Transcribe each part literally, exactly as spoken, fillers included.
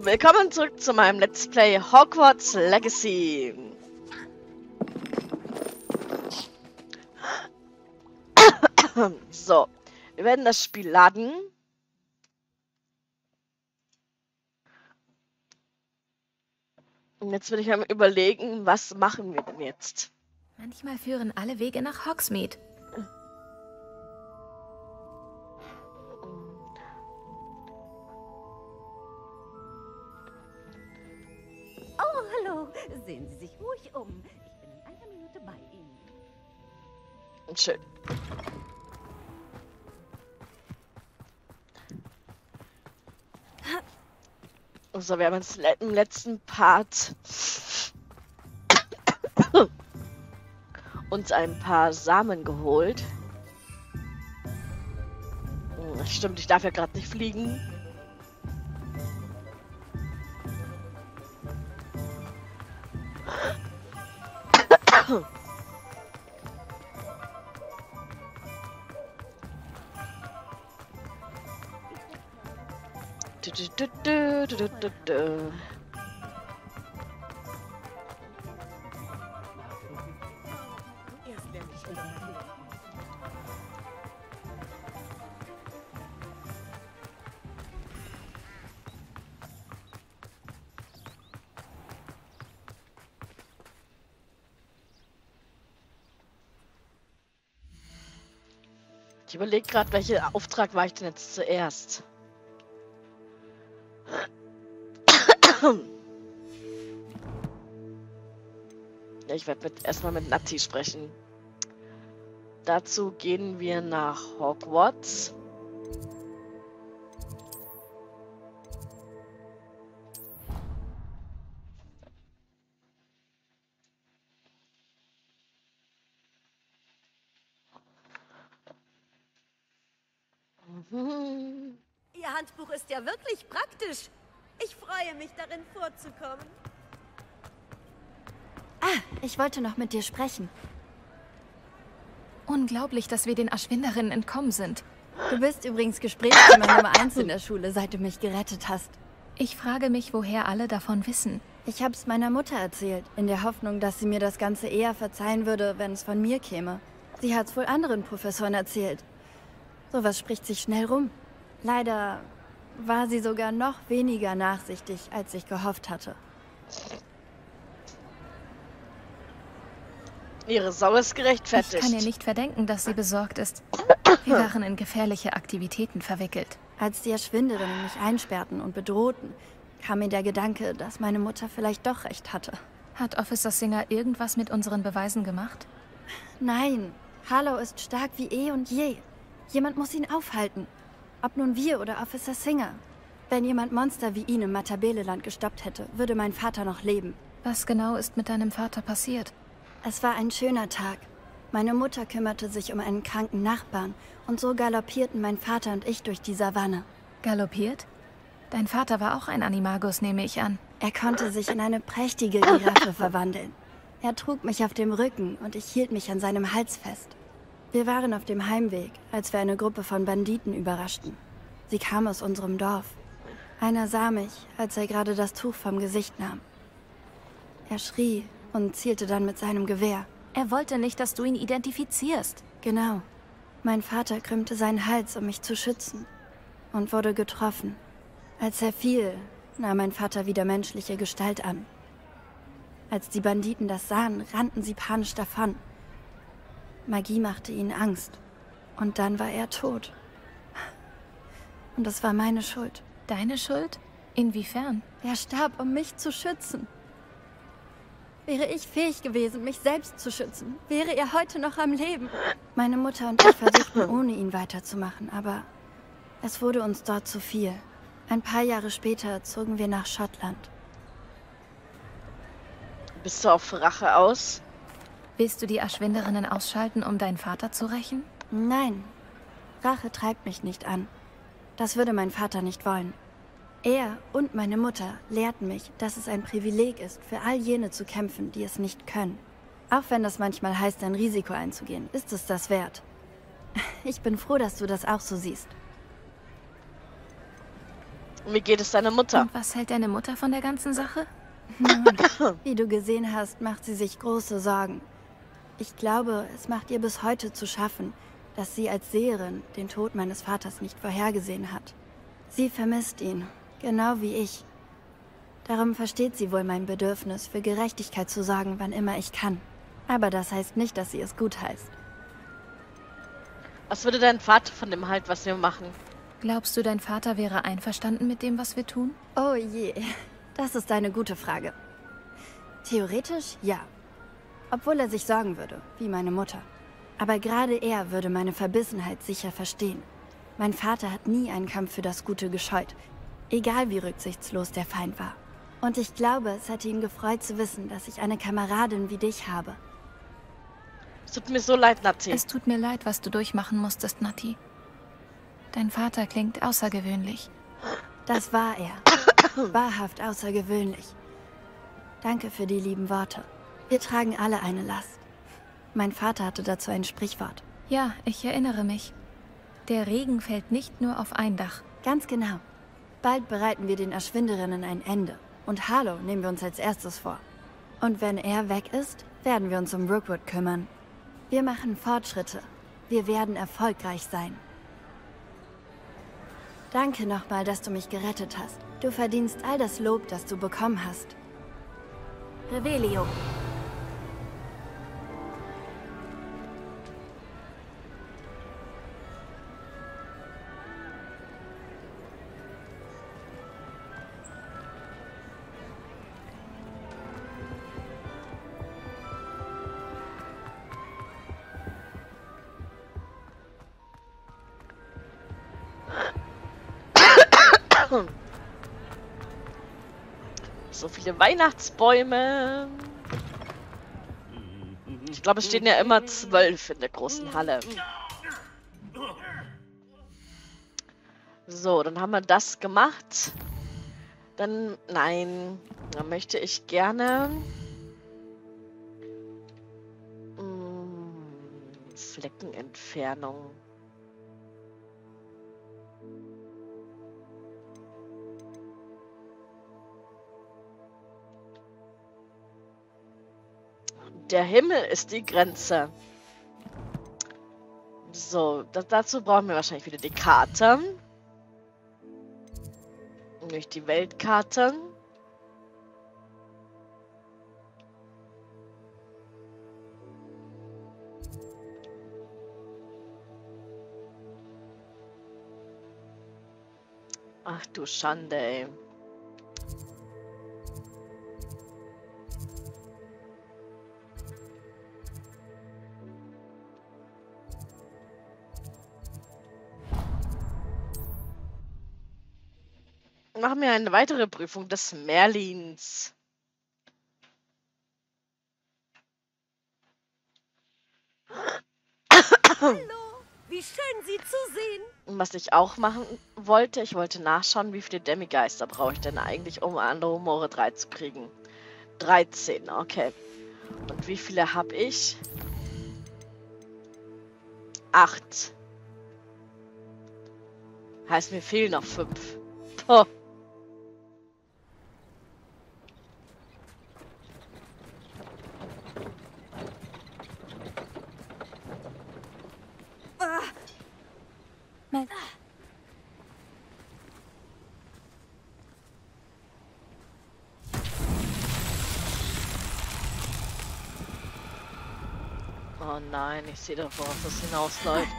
willkommen zurück zu meinem Let's Play Hogwarts Legacy. So, wir werden das Spiel laden. Und jetzt will ich mir überlegen, was machen wir denn jetzt? Manchmal führen alle Wege nach Hogsmeade. Oh, hallo. Sehen Sie sich ruhig um. Ich bin in einer Minute bei Ihnen. Schön. So, wir haben uns im letzten Part uns ein paar Samen geholt. Hm, stimmt, ich darf ja gerade nicht fliegen. Du, du, du, du, du, du, du. Ich überlege gerade, welchen Auftrag war ich denn jetzt zuerst? Ja, ich werde mit, erstmal mit Natti sprechen. Dazu gehen wir nach Hogwarts. Mhm. Ihr Handbuch ist ja wirklich praktisch. Ich freue mich, darin vorzukommen. Ah, ich wollte noch mit dir sprechen. Unglaublich, dass wir den Aschwinderinnen entkommen sind. Du bist übrigens Gesprächsthema Nummer eins in der Schule, seit du mich gerettet hast. Ich frage mich, woher alle davon wissen. Ich hab's meiner Mutter erzählt, in der Hoffnung, dass sie mir das Ganze eher verzeihen würde, wenn es von mir käme. Sie hat's wohl anderen Professoren erzählt. Sowas spricht sich schnell rum. Leider war sie sogar noch weniger nachsichtig, als ich gehofft hatte. Ihre Sorge ist gerechtfertigt. Ich kann ihr nicht verdenken, dass sie besorgt ist. Wir waren in gefährliche Aktivitäten verwickelt. Als die Aschwinderinnen mich einsperrten und bedrohten, kam mir der Gedanke, dass meine Mutter vielleicht doch recht hatte. Hat Officer Singer irgendwas mit unseren Beweisen gemacht? Nein, Harlow ist stark wie eh und je. Jemand muss ihn aufhalten. Ob nun wir oder Officer Singer. Wenn jemand Monster wie ihn im Matabeleland gestoppt hätte, würde mein Vater noch leben. Was genau ist mit deinem Vater passiert? Es war ein schöner Tag. Meine Mutter kümmerte sich um einen kranken Nachbarn und so galoppierten mein Vater und ich durch die Savanne. Galoppiert? Dein Vater war auch ein Animagus, nehme ich an. Er konnte sich in eine prächtige Giraffe verwandeln. Er trug mich auf dem Rücken und ich hielt mich an seinem Hals fest. Wir waren auf dem Heimweg, als wir eine Gruppe von Banditen überraschten. Sie kamen aus unserem Dorf. Einer sah mich, als er gerade das Tuch vom Gesicht nahm. Er schrie und zielte dann mit seinem Gewehr. Er wollte nicht, dass du ihn identifizierst. Genau. Mein Vater krümmte seinen Hals, um mich zu schützen, und wurde getroffen. Als er fiel, nahm mein Vater wieder menschliche Gestalt an. Als die Banditen das sahen, rannten sie panisch davon. Magie machte ihnen Angst. Und dann war er tot. Und das war meine Schuld. Deine Schuld? Inwiefern? Er starb, um mich zu schützen. Wäre ich fähig gewesen, mich selbst zu schützen, wäre er heute noch am Leben. Meine Mutter und ich versuchten, ohne ihn weiterzumachen, aber es wurde uns dort zu viel. Ein paar Jahre später zogen wir nach Schottland. Bist du auf Rache aus? Willst du die Aschwinderinnen ausschalten, um deinen Vater zu rächen? Nein, Rache treibt mich nicht an. Das würde mein Vater nicht wollen. Er und meine Mutter lehrten mich, dass es ein Privileg ist, für all jene zu kämpfen, die es nicht können. Auch wenn das manchmal heißt, ein Risiko einzugehen, ist es das wert. Ich bin froh, dass du das auch so siehst. Und wie geht es deiner Mutter? Und was hält deine Mutter von der ganzen Sache? Nun, wie du gesehen hast, macht sie sich große Sorgen. Ich glaube, es macht ihr bis heute zu schaffen, dass sie als Seherin den Tod meines Vaters nicht vorhergesehen hat. Sie vermisst ihn, genau wie ich. Darum versteht sie wohl mein Bedürfnis, für Gerechtigkeit zu sorgen, wann immer ich kann. Aber das heißt nicht, dass sie es gut heißt. Was würde dein Vater von dem halten, was wir machen? Glaubst du, dein Vater wäre einverstanden mit dem, was wir tun? Oh je, das ist eine gute Frage. Theoretisch ja. Obwohl er sich sorgen würde, wie meine Mutter. Aber gerade er würde meine Verbissenheit sicher verstehen. Mein Vater hat nie einen Kampf für das Gute gescheut, egal wie rücksichtslos der Feind war. Und ich glaube, es hätte ihn gefreut zu wissen, dass ich eine Kameradin wie dich habe. Es tut mir so leid, Nati. Es tut mir leid, was du durchmachen musstest, Nati. Dein Vater klingt außergewöhnlich. Das war er. Wahrhaft außergewöhnlich. Danke für die lieben Worte. Wir tragen alle eine Last. Mein Vater hatte dazu ein Sprichwort. Ja, ich erinnere mich. Der Regen fällt nicht nur auf ein Dach. Ganz genau. Bald bereiten wir den Erschwinderinnen ein Ende. Und Harlow nehmen wir uns als erstes vor. Und wenn er weg ist, werden wir uns um Rookwood kümmern. Wir machen Fortschritte. Wir werden erfolgreich sein. Danke nochmal, dass du mich gerettet hast. Du verdienst all das Lob, das du bekommen hast. Revelio. So viele Weihnachtsbäume. Ich glaube, es stehen ja immer zwölf in der großen Halle. So, dann haben wir das gemacht. Dann, nein, dann möchte ich gerne mh, Fleckenentfernung. Der Himmel ist die Grenze. So, das, dazu brauchen wir wahrscheinlich wieder die Karte. Nicht die Weltkarte. Ach du Schande, ey. Machen wir eine weitere Prüfung des Merlins. Hallo, wie schön Sie zu sehen. Und was ich auch machen wollte, ich wollte nachschauen, wie viele Demigeister brauche ich denn eigentlich, um Andromore drei zu kriegen. dreizehn, okay. Und wie viele habe ich? acht. Heißt, mir fehlen noch fünf. Oh. Mel Oh nein, ich sehe doch, worauf das hinausläuft.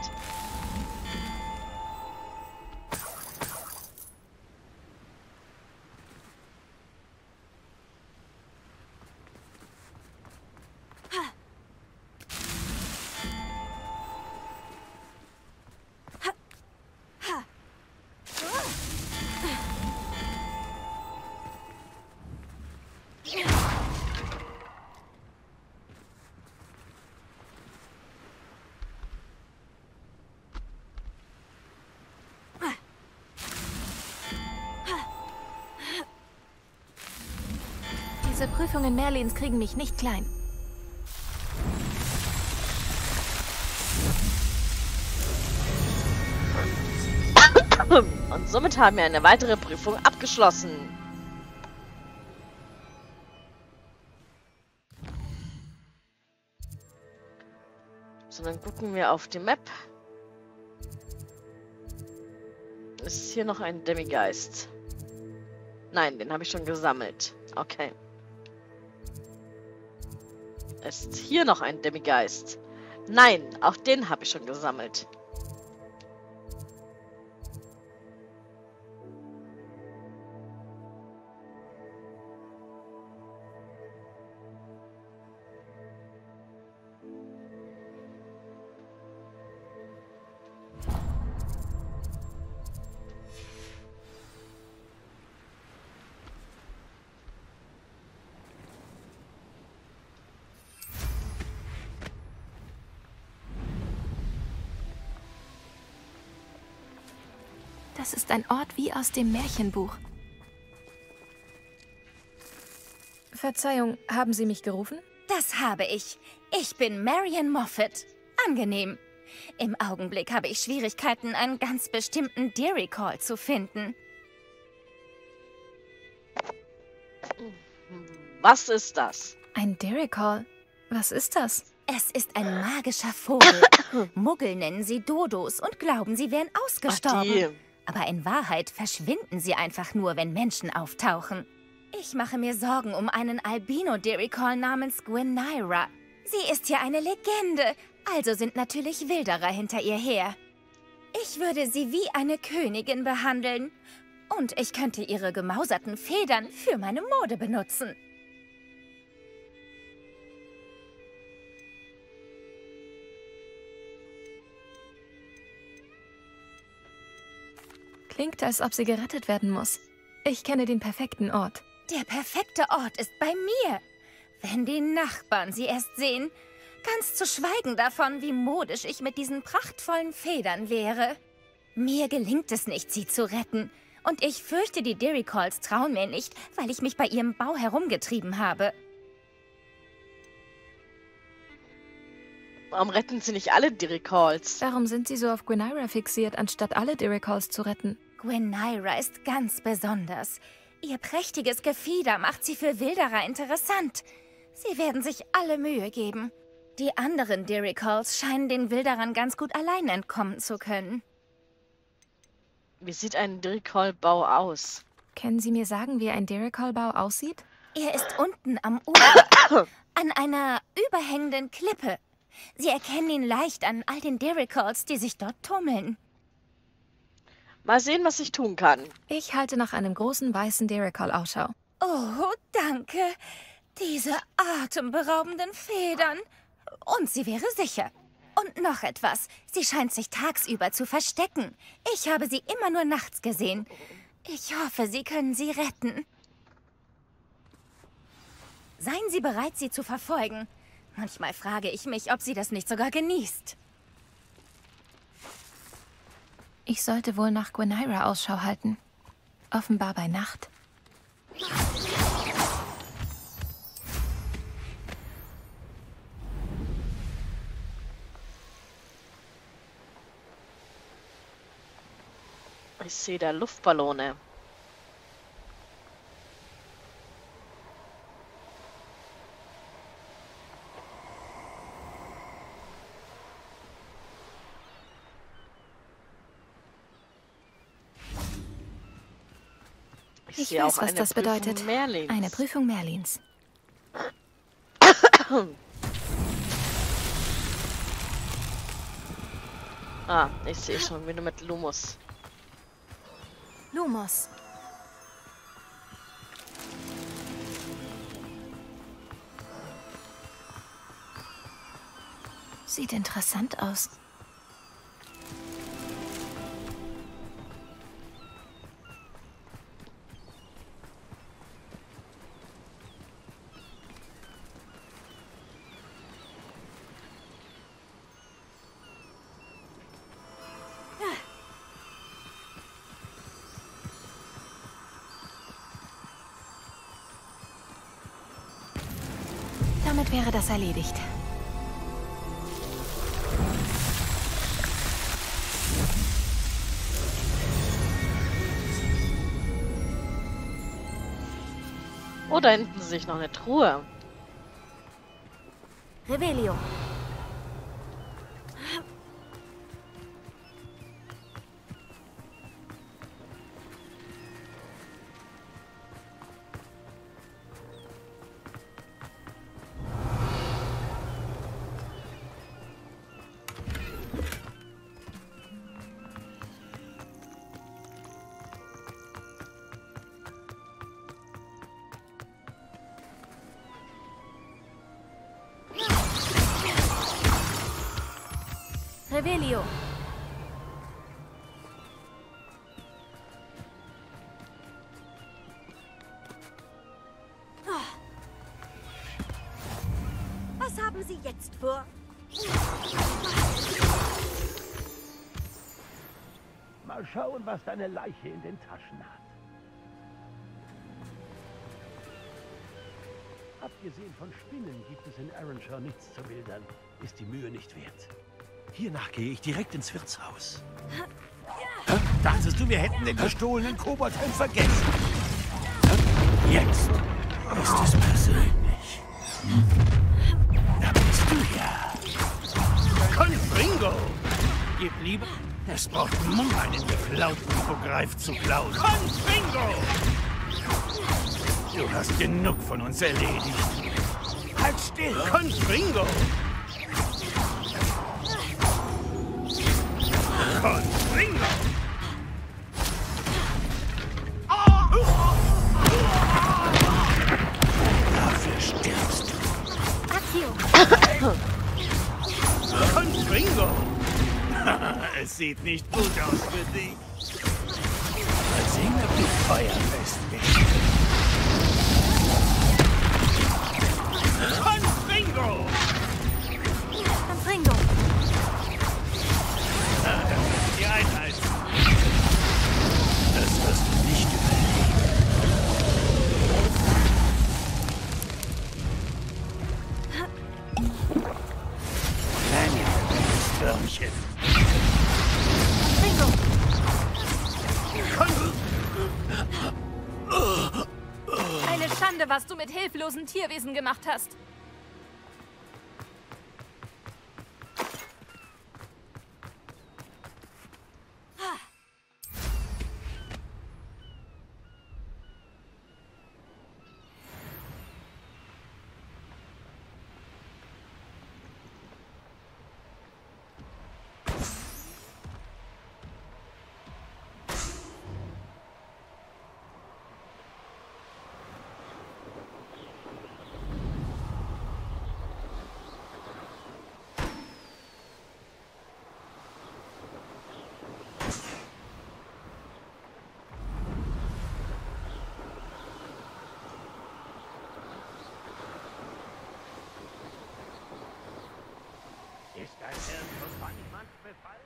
Diese Prüfungen Merlins kriegen mich nicht klein. Und somit haben wir eine weitere Prüfung abgeschlossen. So, dann gucken wir auf die Map. Ist hier noch ein Demigeist? Nein, den habe ich schon gesammelt. Okay. Ist hier noch ein Demigeist? Nein, auch den habe ich schon gesammelt. Das ist ein Ort wie aus dem Märchenbuch. Verzeihung, haben Sie mich gerufen? Das habe ich. Ich bin Marion Moffat. Angenehm. Im Augenblick habe ich Schwierigkeiten, einen ganz bestimmten Deary Call zu finden. Was ist das? Ein Deary Call? Was ist das? Es ist ein magischer Vogel. Muggel nennen sie Dodos und glauben, sie wären ausgestorben. Ach, die. Aber in Wahrheit verschwinden sie einfach nur, wenn Menschen auftauchen. Ich mache mir Sorgen um einen Albino-Deary Call namens Gwennyra. Sie ist ja eine Legende, also sind natürlich Wilderer hinter ihr her. Ich würde sie wie eine Königin behandeln. Und ich könnte ihre gemauserten Federn für meine Mode benutzen. Klingt, als ob sie gerettet werden muss. Ich kenne den perfekten Ort. Der perfekte Ort ist bei mir. Wenn die Nachbarn sie erst sehen, ganz zu schweigen davon, wie modisch ich mit diesen prachtvollen Federn wäre. Mir gelingt es nicht, sie zu retten. Und ich fürchte, die Deary Calls trauen mir nicht, weil ich mich bei ihrem Bau herumgetrieben habe. Warum retten sie nicht alle Deary Calls? Warum sind Sie so auf Gwennyra fixiert, anstatt alle Deary Calls zu retten? Gwennyra ist ganz besonders. Ihr prächtiges Gefieder macht sie für Wilderer interessant. Sie werden sich alle Mühe geben. Die anderen Deary Calls scheinen den Wilderern ganz gut allein entkommen zu können. Wie sieht ein Deary Call Bau aus? Können Sie mir sagen, wie ein Deary Call Bau aussieht? Er ist unten am Ufer, an einer überhängenden Klippe. Sie erkennen ihn leicht an all den Deary Calls, die sich dort tummeln. Mal sehen, was ich tun kann. Ich halte nach einem großen weißen Deary Call Ausschau. Oh, danke. Diese atemberaubenden Federn. Und sie wäre sicher. Und noch etwas. Sie scheint sich tagsüber zu verstecken. Ich habe sie immer nur nachts gesehen. Ich hoffe, Sie können sie retten. Seien Sie bereit, sie zu verfolgen. Manchmal frage ich mich, ob sie das nicht sogar genießt. Ich sollte wohl nach Gwennyra Ausschau halten. Offenbar bei Nacht. Ich sehe da Luftballone. Ich, Ich sehe weiß, auch was eine das Prüfung bedeutet. Merlins. Eine Prüfung Merlins. Ah, ich sehe schon wieder mit Lumos. Lumos. Sieht interessant aus. Damit wäre das erledigt. Oh, da hinten sehe ich noch eine Truhe. Revelio. Revelio. Was haben Sie jetzt vor? Mal schauen, was deine Leiche in den Taschen hat. Abgesehen von Spinnen gibt es in Arrenshaw nichts zu wildern. Ist die Mühe nicht wert. Hiernach gehe ich direkt ins Wirtshaus. Hä? Dachtest du, wir hätten den gestohlenen Koboldhelm vergessen? Hä? Jetzt ist es persönlich. Da bist du ja. Confringo! Gib lieber... Es braucht Mumm, einen geklauten Hippogreif zu klauen. Confringo! Du hast genug von uns erledigt. Halt still! Confringo! Confringo! Dafür stirbst du. Accio. Confringo! Es sieht nicht gut aus für dich. Mal sehen, ob du feuerfest bist. Confringo! Confringo. Ah, das wird die Einheit. Das wirst du nicht überleben. Kleine Würmchen. Eine Schande, was du mit hilflosen Tierwesen gemacht hast. Ist dein Hirn schon von jemand befallen?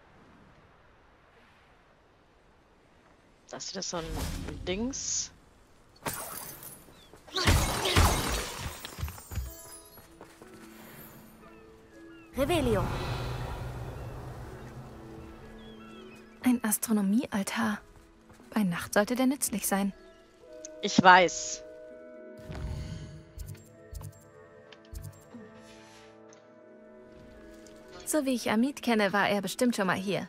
Das ist so ein Dings. Revelio. Ein Astronomiealtar. Bei Nacht sollte der nützlich sein. Ich weiß. So wie ich Amit kenne, war er bestimmt schon mal hier.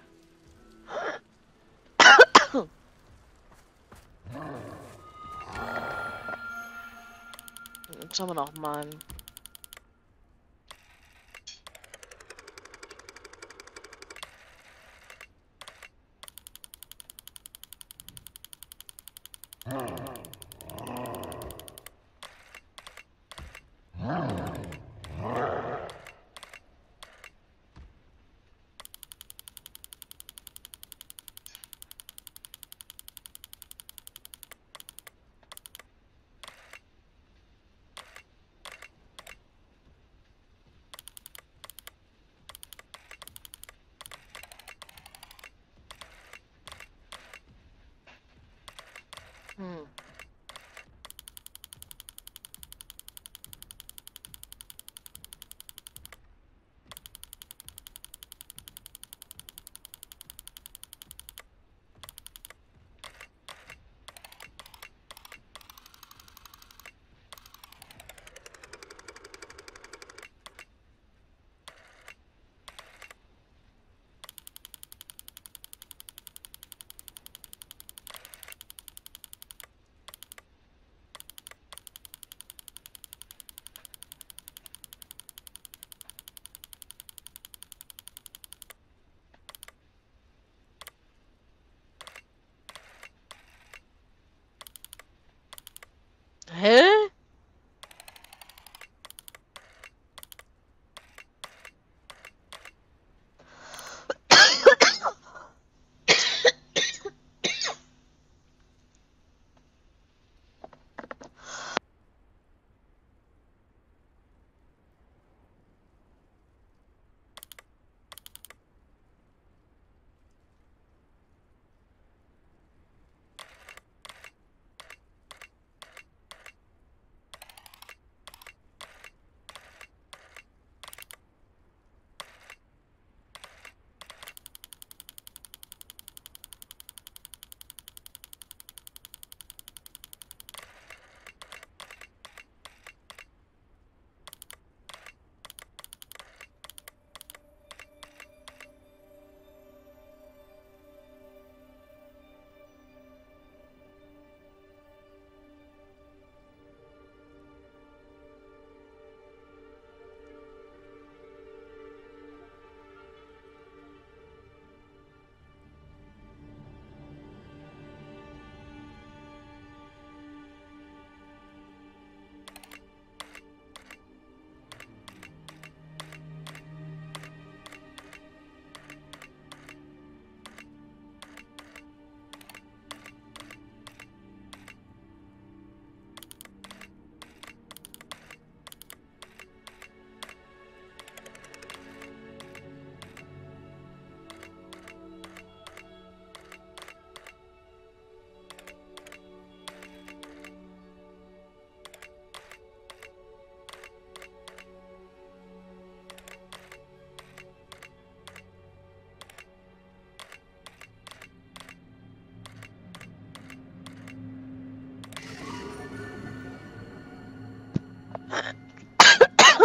Jetzt schauen wir noch mal. Hm.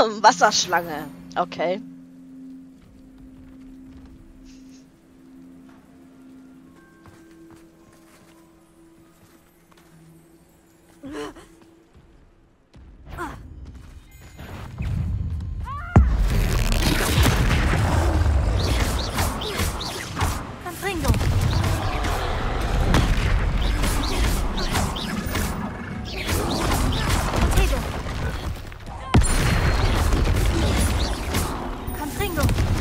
Wasserschlange. Okay. Confringo. Potato. Confringo.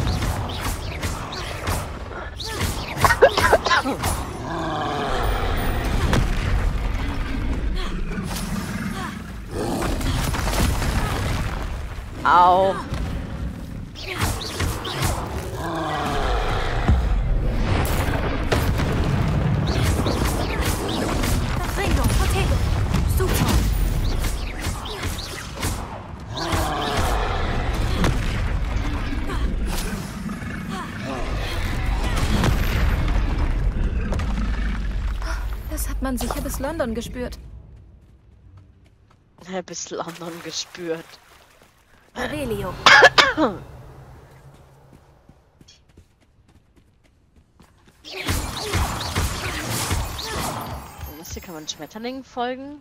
Au. Confringo. Potato. Super. Das hat man sicher bis London gespürt. Bis London gespürt. Revelio. Was, hier kann man Schmetterlingen folgen.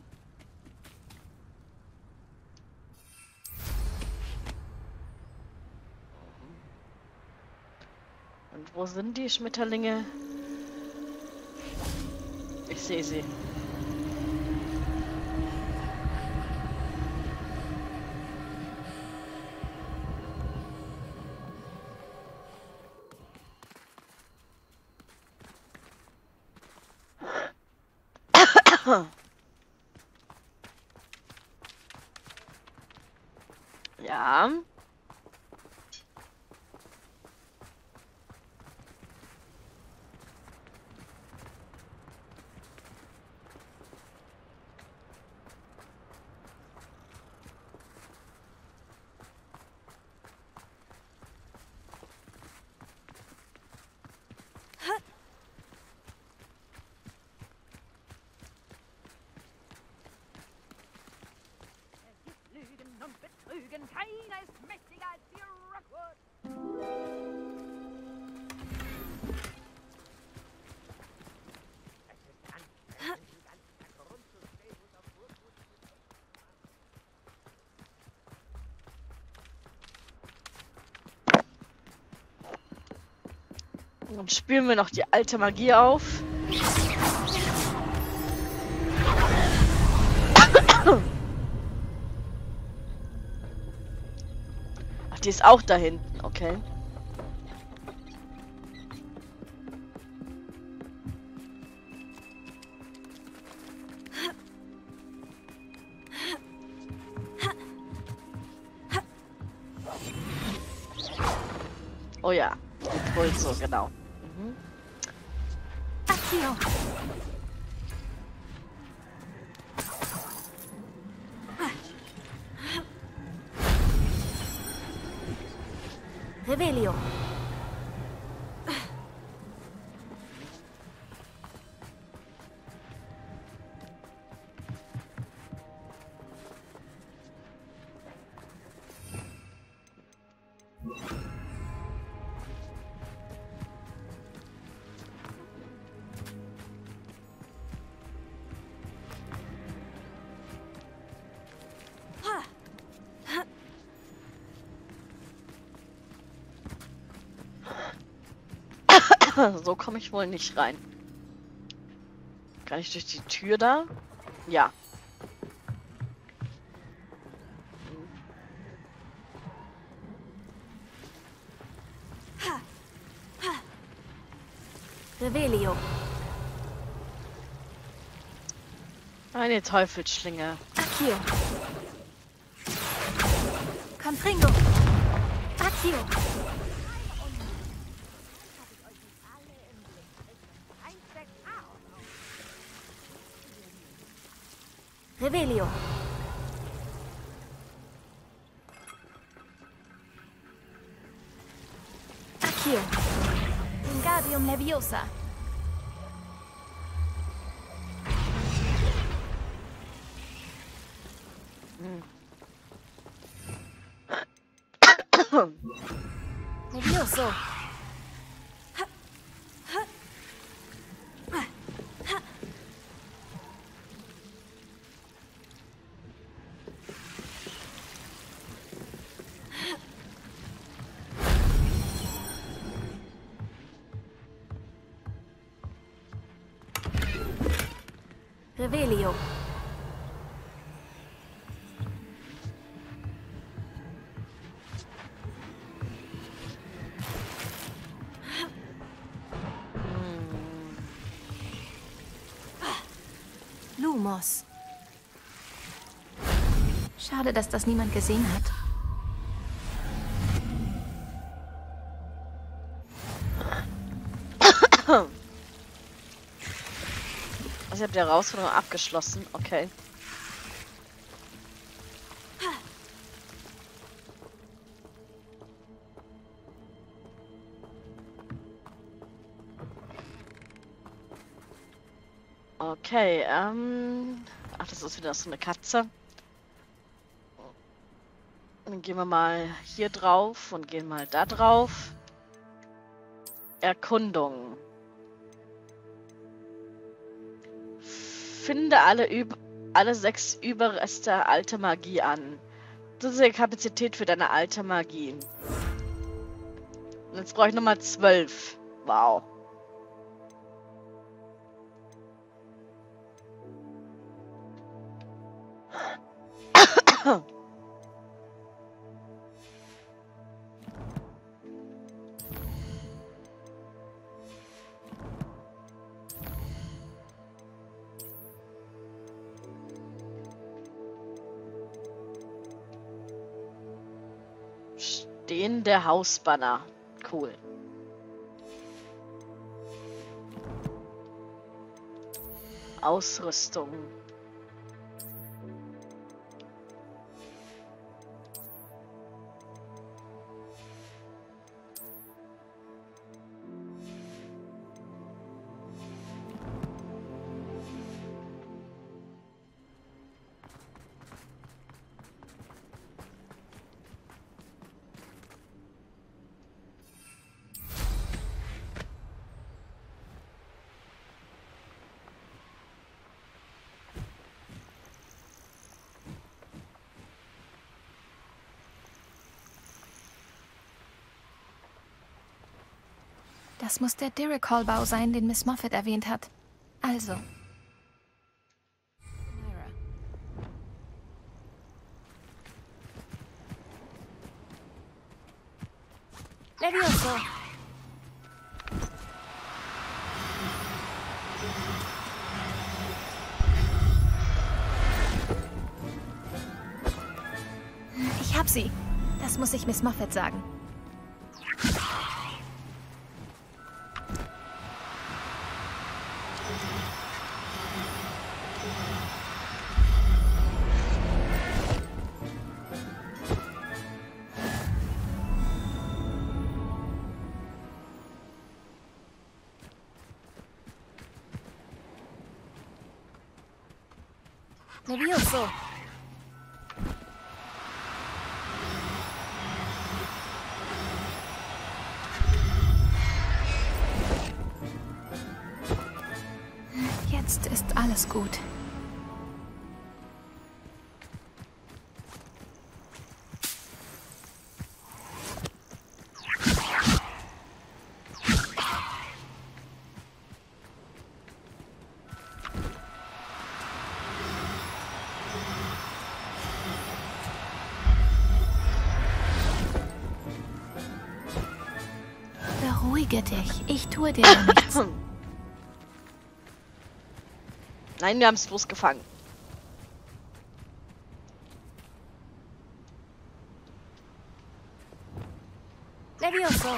Und wo sind die Schmetterlinge? Ich sehe sie. Ja. Lügen und Betrügen, keiner ist mächtiger als die Rockwood. Dann spüren wir noch die alte Magie auf. Ach, die ist auch da hinten, okay. Oh ja, Impulso, genau. Mhm. Accio. Revelio. So komme ich wohl nicht rein. Kann ich durch die Tür da? Ja. Revelio. Eine Teufelsschlinge. Accio. Confringo. Accio. Revelio. Accio. Wingardium Leviosa. Nervioso. Revelio. Lumos. Schade, dass das niemand gesehen hat. Also ich habe die Herausforderung abgeschlossen. Okay. Okay, ähm... Ach, das ist wieder so eine Katze. Dann gehen wir mal hier drauf und gehen mal da drauf. Erkundung. Finde alle, Üb alle sechs Überreste alte Magie an. Das ist die Kapazität für deine alte Magie. Und jetzt brauche ich nochmal zwölf. Wow. Stehende Hausbanner. Cool. Ausrüstung. Das muss der Diricol-Bau sein, den Miss Moffat erwähnt hat. Also. Nervioso. Ich hab sie. Das muss ich Miss Moffat sagen. Nervioso. Jetzt ist alles gut. Beruhige dich. Ich tue dir ja nichts. Nein, wir haben es bloß gefangen. Nervioso.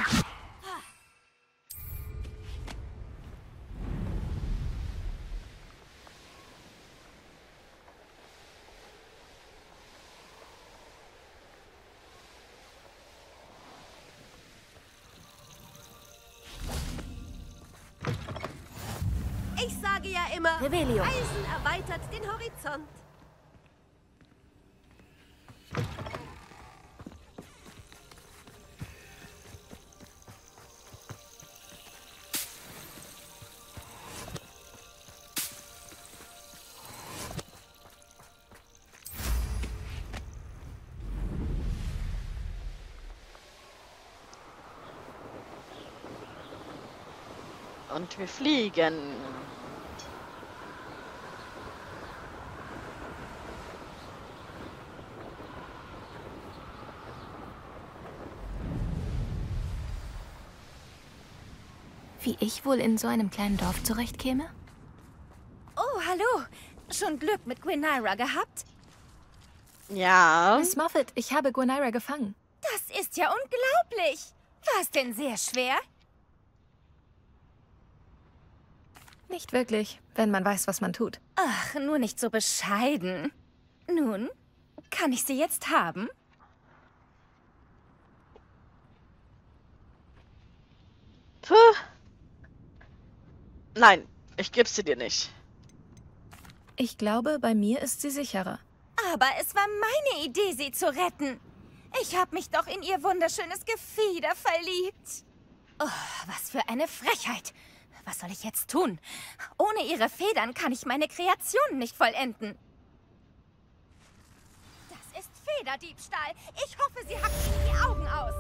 Ich sage ja immer, Revelio. Reisen erweitert den Horizont. Und wir fliegen. Wie ich wohl in so einem kleinen Dorf zurechtkäme? Oh, hallo. Schon Glück mit Gwynaira gehabt? Ja. Miss Moffat, ich habe Gwynaira gefangen. Das ist ja unglaublich. War es denn sehr schwer? Nicht wirklich, wenn man weiß, was man tut. Ach, nur nicht so bescheiden. Nun, kann ich sie jetzt haben? Puh. Nein, ich gebe sie dir nicht. Ich glaube, bei mir ist sie sicherer. Aber es war meine Idee, sie zu retten. Ich habe mich doch in ihr wunderschönes Gefieder verliebt. Oh, was für eine Frechheit. Was soll ich jetzt tun? Ohne ihre Federn kann ich meine Kreationen nicht vollenden. Das ist Federdiebstahl. Ich hoffe, sie hackt mir die Augen aus.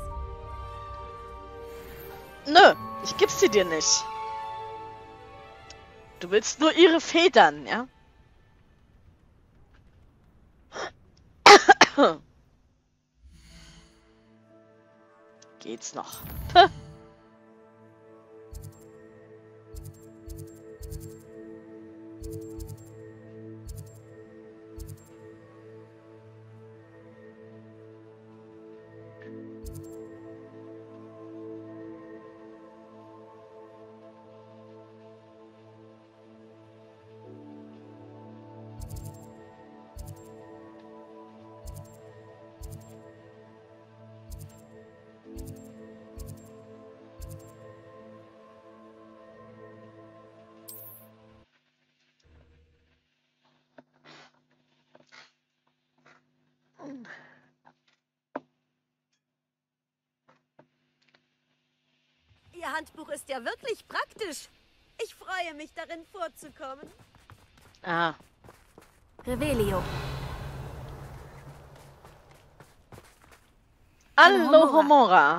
Nö, ich gebe sie dir nicht. Du willst nur ihre Federn, ja? Geht's noch? Puh. Ihr Handbuch ist ja wirklich praktisch. Ich freue mich, darin vorzukommen. Ah. Revelio. Alohomora.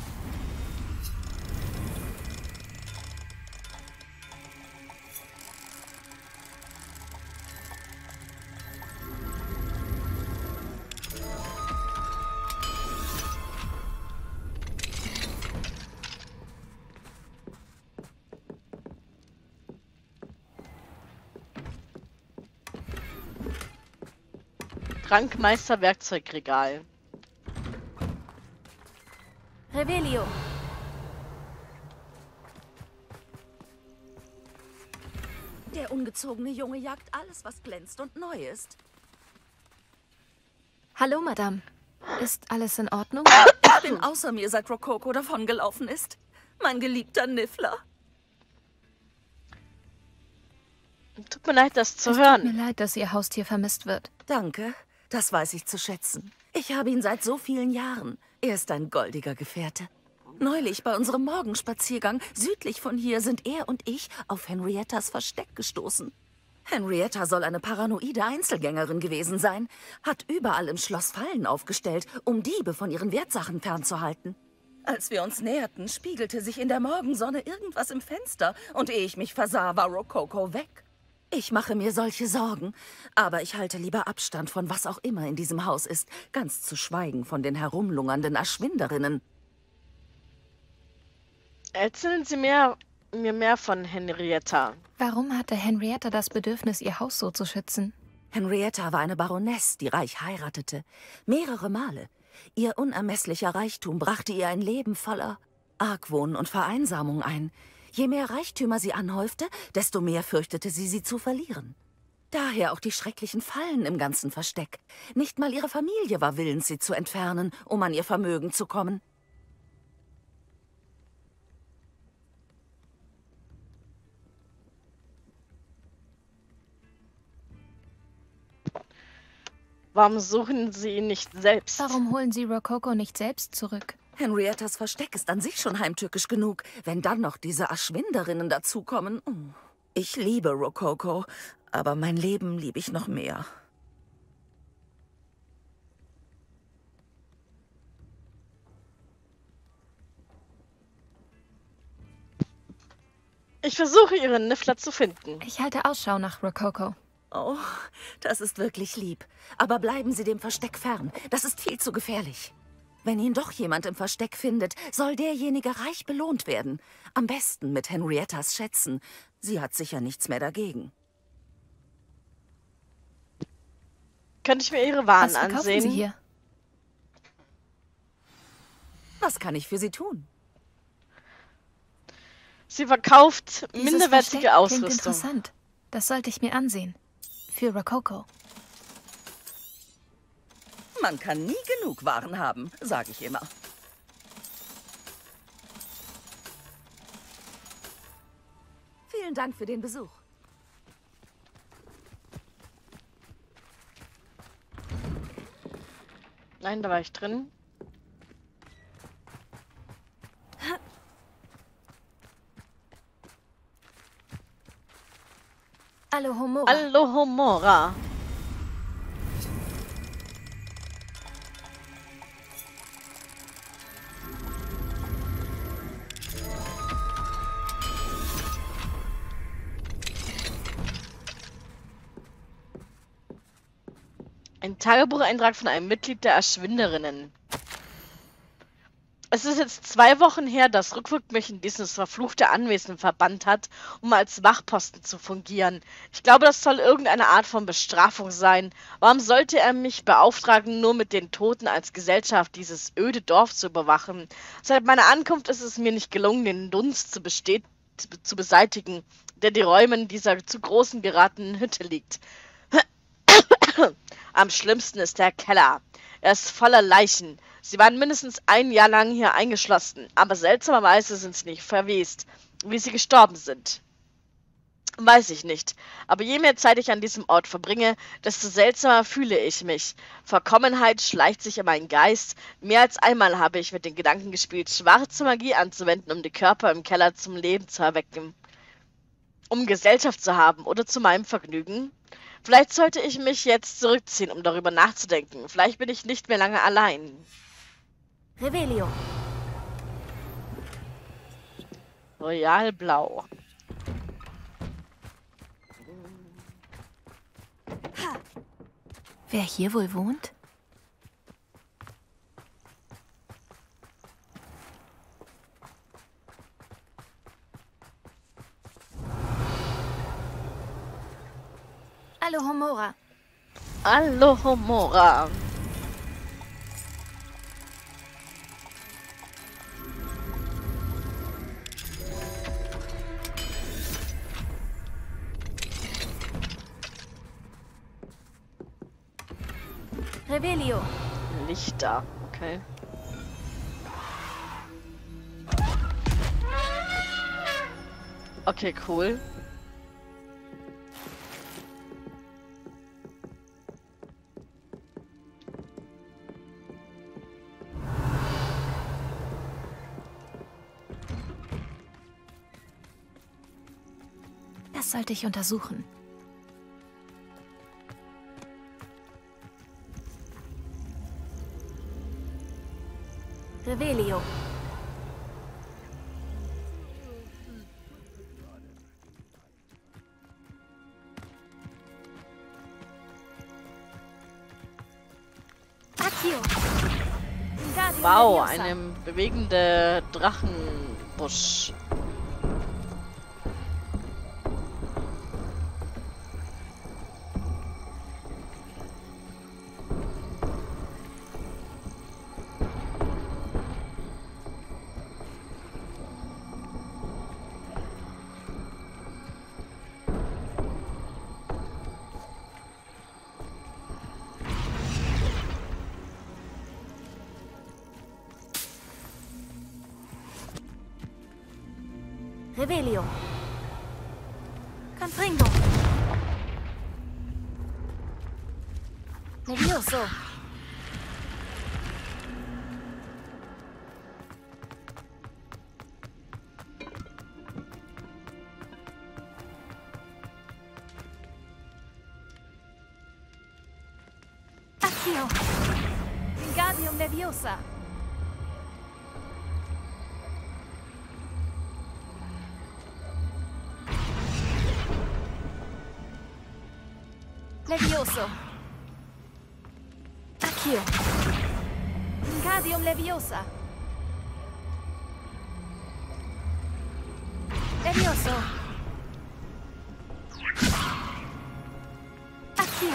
Trankmeister Werkzeugregal. Revelio. Der ungezogene Junge jagt alles, was glänzt und neu ist. Hallo, Madame. Ist alles in Ordnung? Ich bin außer mir, seit Rococo davongelaufen ist. Mein geliebter Niffler. Tut mir leid, das zu Es tut hören. mir leid, dass Ihr Haustier vermisst wird. Danke, das weiß ich zu schätzen. Ich habe ihn seit so vielen Jahren. Er ist ein goldiger Gefährte. Neulich bei unserem Morgenspaziergang südlich von hier sind er und ich auf Henriettas Versteck gestoßen. Henrietta soll eine paranoide Einzelgängerin gewesen sein, hat überall im Schloss Fallen aufgestellt, um Diebe von ihren Wertsachen fernzuhalten. Als wir uns näherten, spiegelte sich in der Morgensonne irgendwas im Fenster und ehe ich mich versah, war Rococo weg. Ich mache mir solche Sorgen, aber ich halte lieber Abstand von was auch immer in diesem Haus ist, ganz zu schweigen von den herumlungernden Erschwinderinnen. Erzählen Sie mir, mir mehr von Henrietta. Warum hatte Henrietta das Bedürfnis, ihr Haus so zu schützen? Henrietta war eine Baroness, die reich heiratete. Mehrere Male. Ihr unermesslicher Reichtum brachte ihr ein Leben voller Argwohn und Vereinsamung ein. Je mehr Reichtümer sie anhäufte, desto mehr fürchtete sie, sie zu verlieren. Daher auch die schrecklichen Fallen im ganzen Versteck. Nicht mal ihre Familie war willens, sie zu entfernen, um an ihr Vermögen zu kommen. Warum suchen Sie ihn nicht selbst? Warum holen Sie Rococo nicht selbst zurück? Henriettas Versteck ist an sich schon heimtückisch genug. Wenn dann noch diese Erschwinderinnen dazukommen. Ich liebe Rococo, aber mein Leben liebe ich noch mehr. Ich versuche, ihren Niffler zu finden. Ich halte Ausschau nach Rococo. Oh, das ist wirklich lieb. Aber bleiben Sie dem Versteck fern. Das ist viel zu gefährlich. Wenn ihn doch jemand im Versteck findet, soll derjenige reich belohnt werden. Am besten mit Henriettas Schätzen. Sie hat sicher nichts mehr dagegen. Könnte ich mir ihre Waren Was verkaufen ansehen? Sie hier? Was kann ich für Sie tun? Sie verkauft Dieses minderwertige Versteck Ausrüstung. Klingt interessant. Das sollte ich mir ansehen. Für Rococo. Man kann nie genug Waren haben, sage ich immer. Vielen Dank für den Besuch. Nein, da war ich drin. Alohomora. Alohomora. Ein Tagebucheintrag von einem Mitglied der Erschwinderinnen. Es ist jetzt zwei Wochen her, dass Rookwood mich in dieses verfluchte Anwesen verbannt hat, um als Wachposten zu fungieren. Ich glaube, das soll irgendeine Art von Bestrafung sein. Warum sollte er mich beauftragen, nur mit den Toten als Gesellschaft dieses öde Dorf zu überwachen? Seit meiner Ankunft ist es mir nicht gelungen, den Dunst zu, bestät zu beseitigen, der die Räume in dieser zu großen geratenen Hütte liegt. Am schlimmsten ist der Keller. Er ist voller Leichen. Sie waren mindestens ein Jahr lang hier eingeschlossen, aber seltsamerweise sind sie nicht verwest. Wie sie gestorben sind, weiß ich nicht. Aber je mehr Zeit ich an diesem Ort verbringe, desto seltsamer fühle ich mich. Verkommenheit schleicht sich in meinen Geist. Mehr als einmal habe ich mit den Gedanken gespielt, schwarze Magie anzuwenden, um die Körper im Keller zum Leben zu erwecken. Um Gesellschaft zu haben oder zu meinem Vergnügen. Vielleicht sollte ich mich jetzt zurückziehen, um darüber nachzudenken. Vielleicht bin ich nicht mehr lange allein. Revelio. Royal Blau. Wer hier wohl wohnt? Alohomora. Alohomora. Revelio. Lichter. Okay. Okay, cool. Das sollte ich untersuchen. Revelio. Accio. Wingardium Wow, Leviosa. eine bewegende Drachenbusch. Revelio. Confringo. Levioso. Accio. Wingardium Leviosa. Levioso. Accio. Wingardium Leviosa. Levioso. Accio.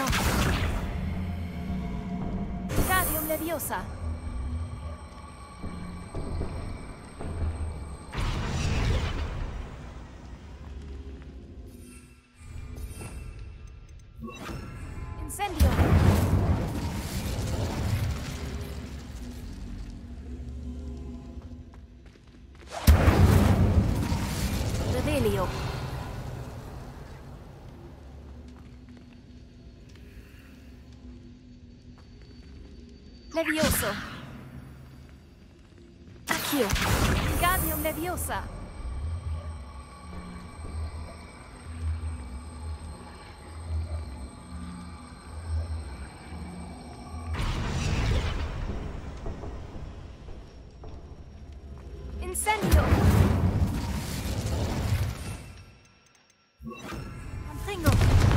Wingardium Leviosa. Incendio. Revelio. Levioso. Accio. Wingardium Leviosa. Incendio. Confringo.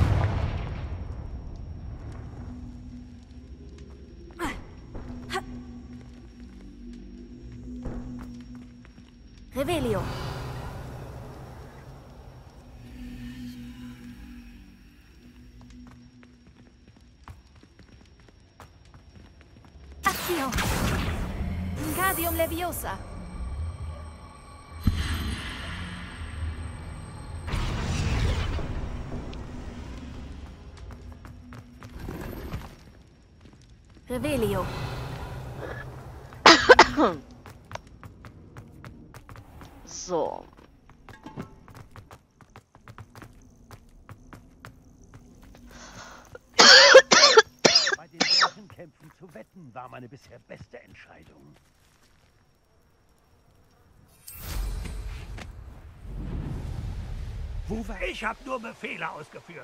Revelio. Accio. Wingardium Leviosa. Revelio. So. Bei den Drachenkämpfen zu wetten, war meine bisher beste Entscheidung. Wo war ich? Hab nur Befehle ausgeführt.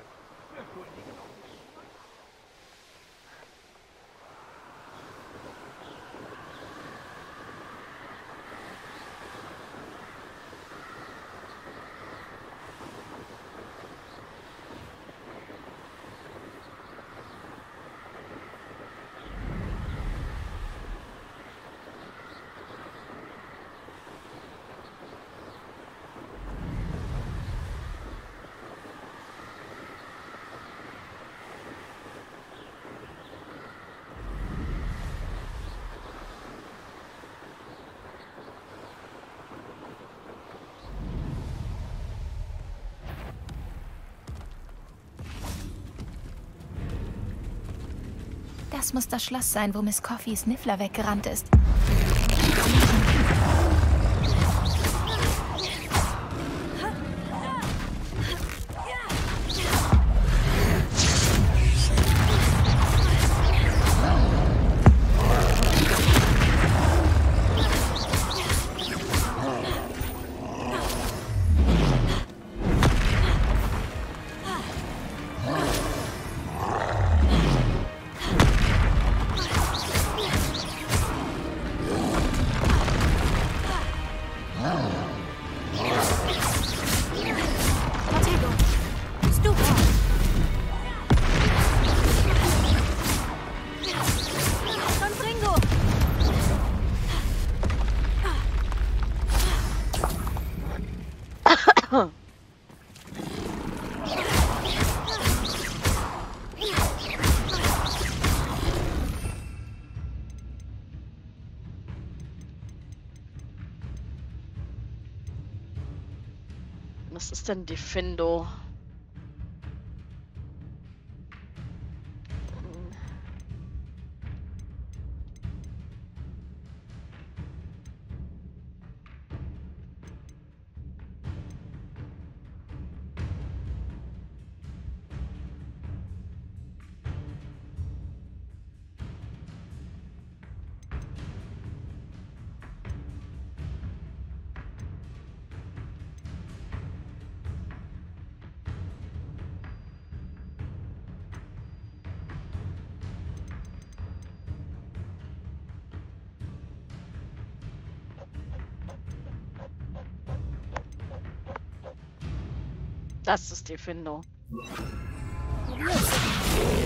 Das muss das Schloss sein, wo Miss Coffee Sniffler weggerannt ist. Was ist denn Diffindo? Das ist Diffindo. Levioso.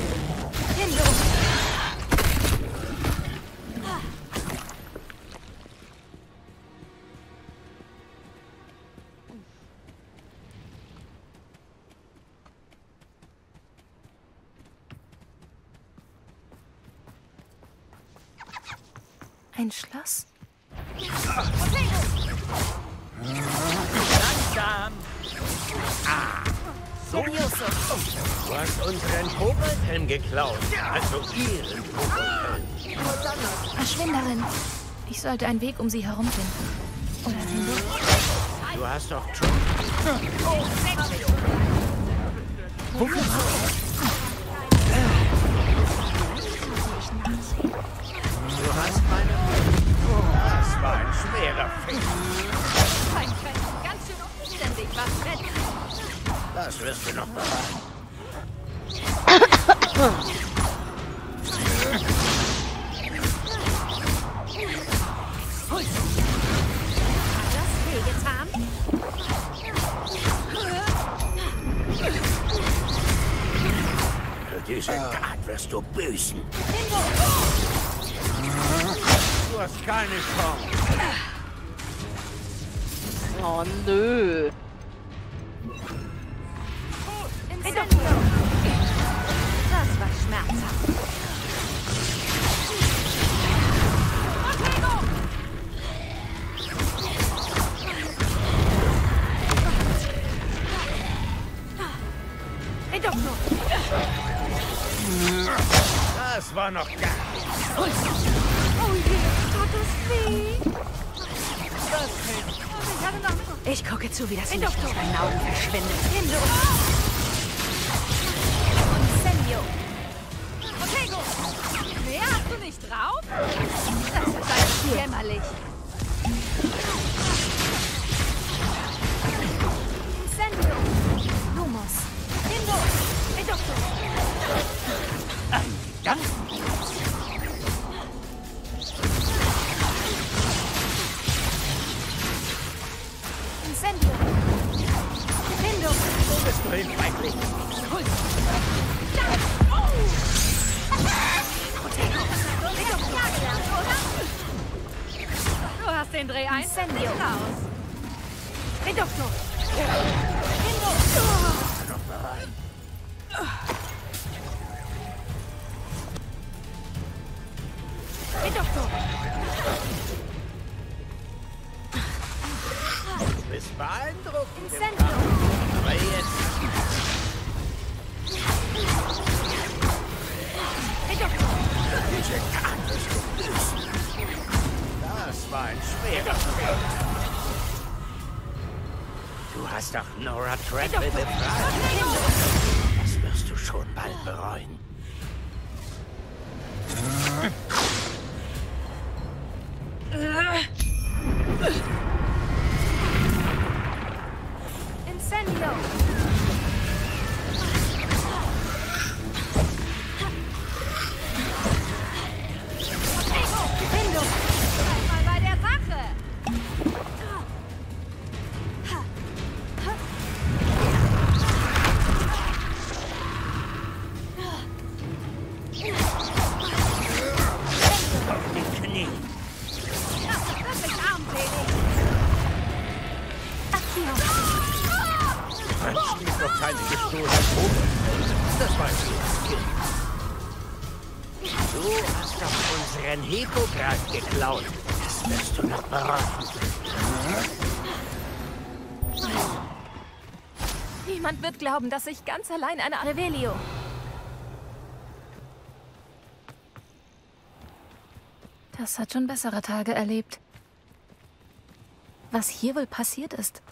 Ein Schloss? Langsam! Ah, so. Du hast unseren Koboldhelm geklaut. Also ihren Koboldhelm. Verschwinderin. Ich sollte einen Weg um sie herum finden. Oder hindurch. Du hast doch Trump. Du hast meine... Das war ein schwerer Fehler. Mein Fan, ganz schön umständlich, was denn? Das wirst du noch bereuen. Hat das wehgetan? Für diese Tat wirst du büßen. Du hast keine Chance. Oh, nö. Das war schmerzhaft. Das war noch gar nicht. Oh je, tut das weh? Ich gucke zu, wie das Licht aus meinen Augen verschwindet. Incendio. Protego! Mehr hast du nicht drauf? Das ist alles jämmerlich. Incendio. Lumos. Indo. Edokto. Danke. Incendio. Indo. Wo bist du hin, Feigling? Du hast den Dreh ein. Incendio. Raus. Redukto. Redukto. Du bist beeindruckend. Incendio. Aber jetzt... Redukto. Diese Tat wirst du büßen. Das war ein schwerer Fehler. Du hast doch Nora Treadwell befreit. Das wirst du schon bald bereuen. Incendio. Indo. Bleib mal bei der Sache. Auf die Knie. Das ist wirklich armselig. Akio. Man stiehlt doch keine gestohlenen Koboldhelme. Das weißt du, Kind. Du hast doch unseren Hippograt geklaut. Das wirst du noch bereuen. Niemand wird glauben, dass ich ganz allein eine Revelio. Das hat schon bessere Tage erlebt. Was hier wohl passiert ist?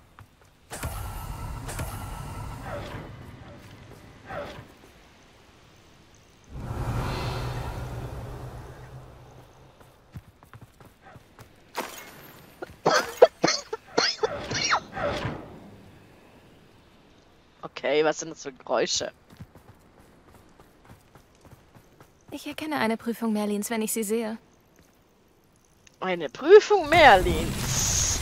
Okay, was sind das für Geräusche? Ich erkenne eine Prüfung Merlins, wenn ich sie sehe. Eine Prüfung Merlins.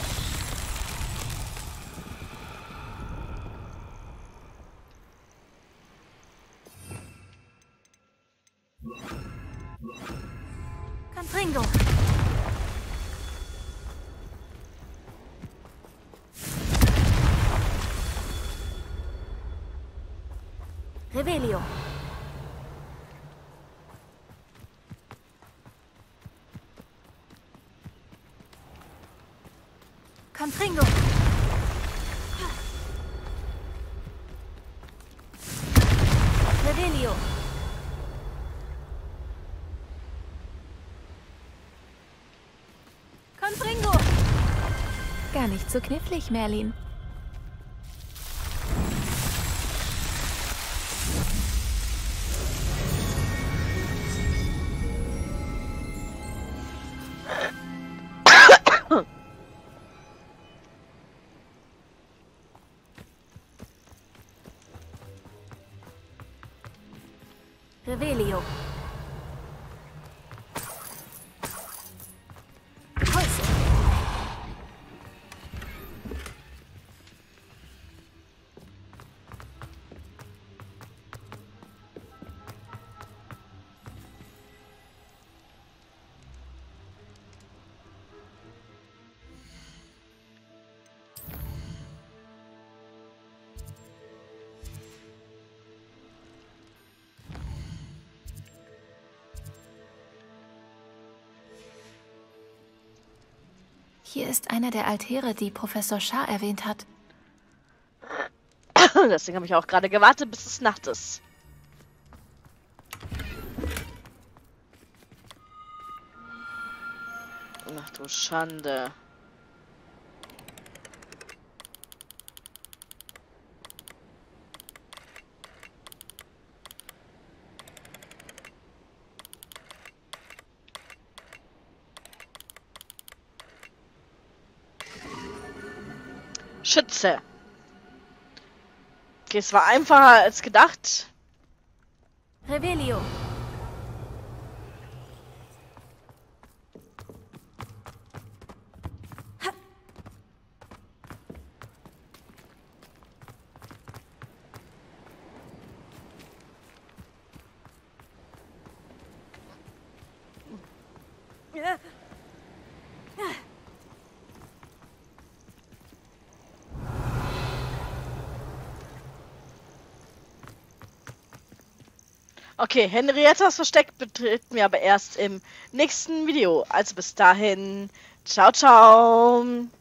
Revelio. Confringo. Revelio. Confringo. Gar nicht so knifflig, Merlin. Revelio. Pulse. Hier ist einer der Altäre, die Professor Shah erwähnt hat. Deswegen habe ich auch gerade gewartet, bis es Nacht ist. Ach du Schande. Schütze. Okay, es war einfacher als gedacht. Revelio. Okay, Henriettas Versteck betreten wir aber erst im nächsten Video. Also bis dahin, ciao, ciao.